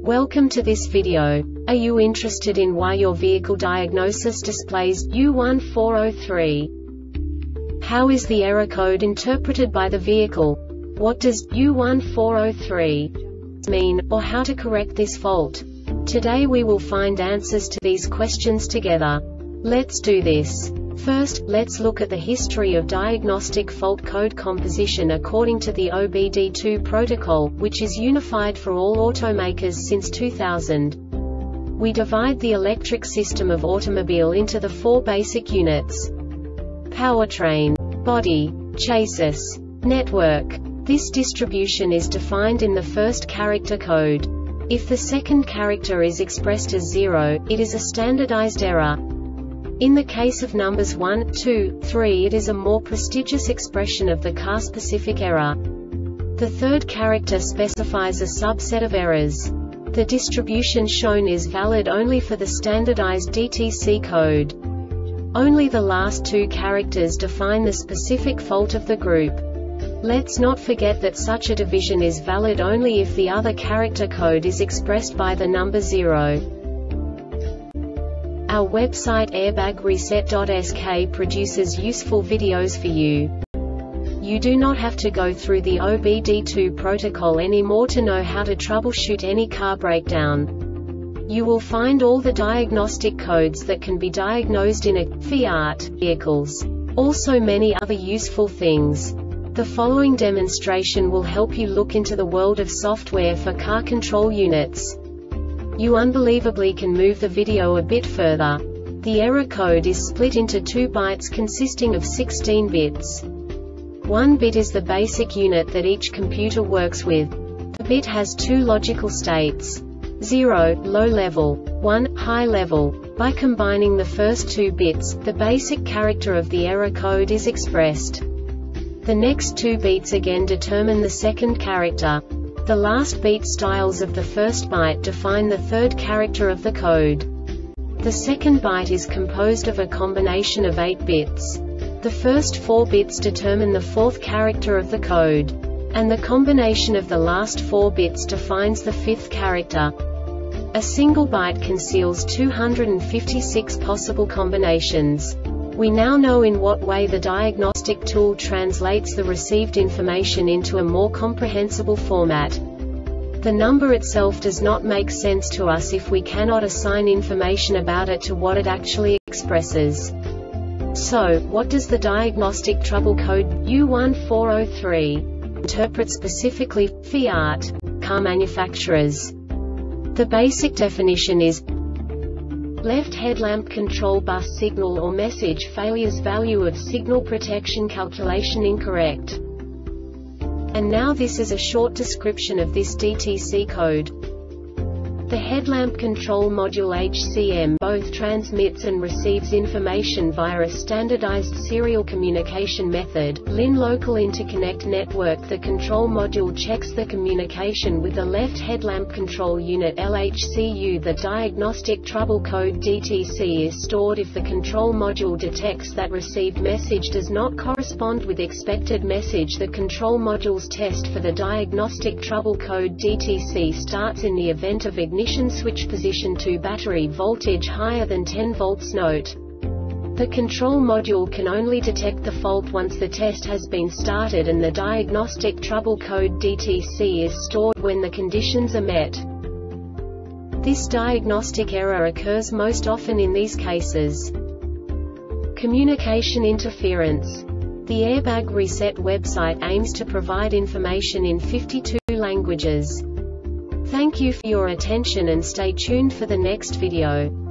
Welcome to this video. Are you interested in why your vehicle diagnosis displays U1403? How is the error code interpreted by the vehicle? What does U1403 mean, or how to correct this fault? Today we will find answers to these questions together. Let's do this. First, let's look at the history of diagnostic fault code composition according to the OBD2 protocol, which is unified for all automakers since 2000. We divide the electric system of automobile into the four basic units: powertrain, body, chassis, network. This distribution is defined in the first character code. If the second character is expressed as 0, it is a standardized error. In the case of numbers 1, 2, 3, it is a more prestigious expression of the car-specific error. The third character specifies a subset of errors. The distribution shown is valid only for the standardized DTC code. Only the last two characters define the specific fault of the group. Let's not forget that such a division is valid only if the other character code is expressed by the number 0. Our website airbagreset.sk produces useful videos for you. You do not have to go through the OBD2 protocol anymore to know how to troubleshoot any car breakdown. You will find all the diagnostic codes that can be diagnosed in a Fiat vehicles. Also many other useful things. The following demonstration will help you look into the world of software for car control units. You unbelievably can move the video a bit further. The error code is split into 2 bytes consisting of 16 bits. 1 bit is the basic unit that each computer works with. The bit has 2 logical states: 0, low level, 1, high level. By combining the first 2 bits, the basic character of the error code is expressed. The next 2 beats again determine the second character. The last beat styles of the first byte define the third character of the code. The second byte is composed of a combination of 8 bits. The first 4 bits determine the fourth character of the code. And the combination of the last 4 bits defines the fifth character. A single byte conceals 256 possible combinations. We now know in what way the diagnostic tool translates the received information into a more comprehensible format. The number itself does not make sense to us if we cannot assign information about it to what it actually expresses. So, what does the diagnostic trouble code U1403 interpret specifically for Fiat car manufacturers? The basic definition is: left headlamp control bus signal or message failures, value of signal protection calculation incorrect. And now this is a short description of this DTC code. The headlamp control module HCM both transmits and receives information via a standardized serial communication method, LIN local interconnect network. The control module checks the communication with the left headlamp control unit LHCU. The diagnostic trouble code DTC is stored if the control module detects that received message does not correspond with expected message. The control module's test for the diagnostic trouble code DTC starts in the event of ignition switch position to battery voltage higher than 10 volts. Note: the control module can only detect the fault once the test has been started, and the diagnostic trouble code DTC is stored when the conditions are met. This diagnostic error occurs most often in these cases: communication interference. The Airbag Reset website aims to provide information in 52 languages. Thank you for your attention and stay tuned for the next video.